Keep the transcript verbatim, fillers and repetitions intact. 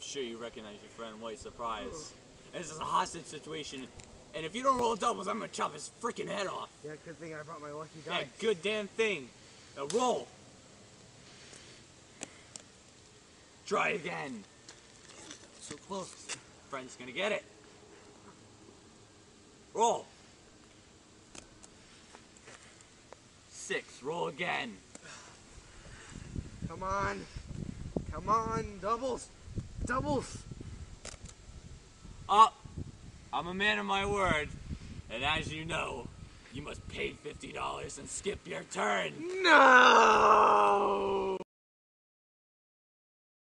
sure you recognize your friend White Surprise. This is a hostage situation, and if you don't roll doubles, I'm gonna chop his freaking head off. Yeah, good thing I brought my lucky dice. Yeah, good damn thing. Now roll. Try again. So close. Friend's gonna get it. Roll. Six. Roll again. Come on. Come on. Doubles. Doubles. Up. I'm a man of my word. And as you know, you must pay fifty dollars and skip your turn. No!